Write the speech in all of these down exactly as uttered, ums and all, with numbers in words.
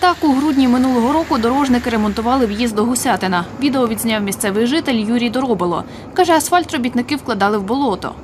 Так, у грудні минулого року дорожники ремонтували в'їзд до Гусятина. Відео відзняв місцевий житель Юрій Доробило. Каже, асфальт робітники вкладали в болото.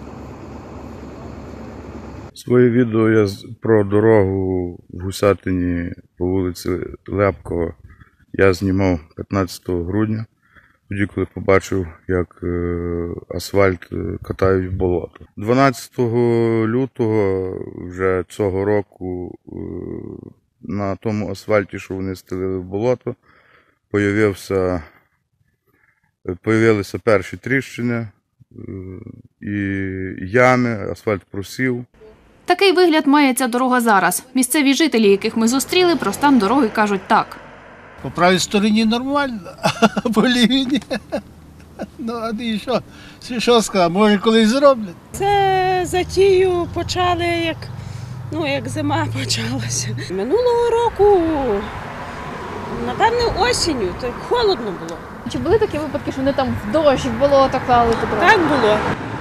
Своє відео я про дорогу в Гусятині по вулиці Лепкова я знімав п'ятнадцятого грудня, тоді, коли побачив, як асфальт катають в болото. дванадцятого лютого вже цього року на тому асфальті, що вони стелили в болото, появився, появилися перші тріщини і ями, асфальт просів. Такий вигляд має ця дорога зараз. Місцеві жителі, яких ми зустріли, про стан дороги кажуть так. По правій стороні нормально, а по лівій ні. Ну, а і що? Що сказати, може колись зроблять? Це затію почали, як, ну, як зима почалася. Минулого року, напевно, осінню, то холодно було. Чи були такі випадки, що вони там в дощ, в болото клали по дорогу? Так було.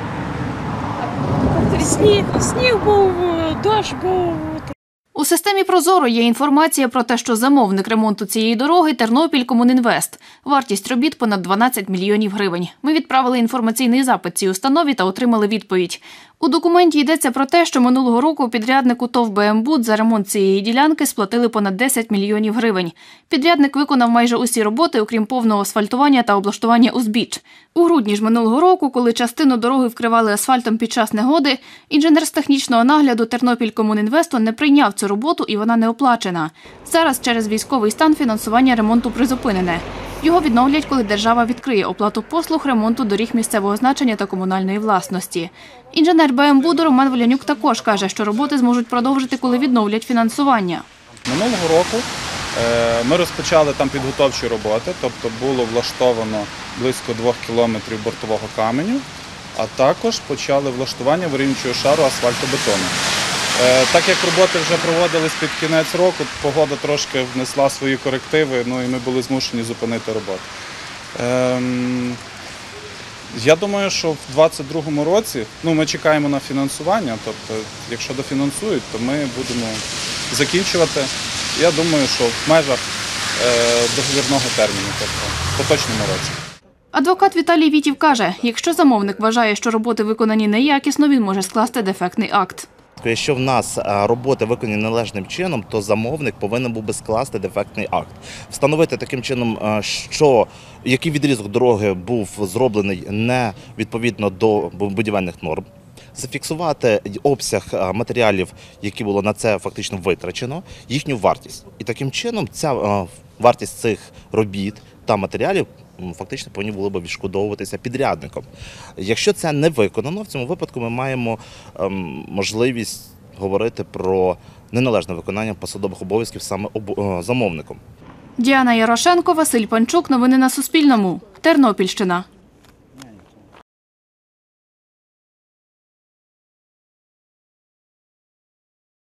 Сніг, сніг був, дощ був. У системі «Прозоро» є інформація про те, що замовник ремонту цієї дороги – Тернопількомунінвест. Вартість робіт – понад дванадцять мільйонів гривень. Ми відправили інформаційний запит цій установі та отримали відповідь. У документі йдеться про те, що минулого року підряднику ТОВ «БМБуд» за ремонт цієї ділянки сплатили понад десять мільйонів гривень. Підрядник виконав майже усі роботи, окрім повного асфальтування та облаштування узбіч. У грудні ж минулого року, коли частину дороги вкривали асфальтом під час негоди, інженер з технічного нагляду Тернопількомунінвесту не прийняв цю роботу і вона не оплачена. Зараз через військовий стан фінансування ремонту призупинене. Його відновлять, коли держава відкриє оплату послуг ремонту доріг місцевого значення та комунальної власності. Інженер БМБуду Роман Волянюк також каже, що роботи зможуть продовжити, коли відновлять фінансування. Минулого року ми розпочали там підготовчі роботи, тобто було влаштовано близько двох кілометрів бортового каменю, а також почали влаштування вирівнюючого шару асфальтобетону. Так як роботи вже проводились під кінець року, погода трошки внесла свої корективи, ну і ми були змушені зупинити роботу. Ем, я думаю, що в двадцять другому році, ну, ми чекаємо на фінансування, тобто якщо дофінансують, то ми будемо закінчувати, я думаю, що в межах е, договірного терміну, тобто в поточному році. Адвокат Віталій Вітів каже, якщо замовник вважає, що роботи виконані неякісно, він може скласти дефектний акт. Якщо в нас роботи виконані належним чином, то замовник повинен був би скласти дефектний акт. Встановити таким чином, що який відрізок дороги був зроблений не відповідно до будівельних норм, зафіксувати обсяг матеріалів, які було на це фактично витрачено, їхню вартість. І таким чином ця вартість цих робіт та матеріалів фактично повинні були б відшкодовуватися підрядником. Якщо це не виконано, в цьому випадку ми маємо ем, можливість говорити про неналежне виконання посадових обов'язків саме об... замовником. Діана Ярошенко, Василь Панчук. Новини на Суспільному. Тернопільщина.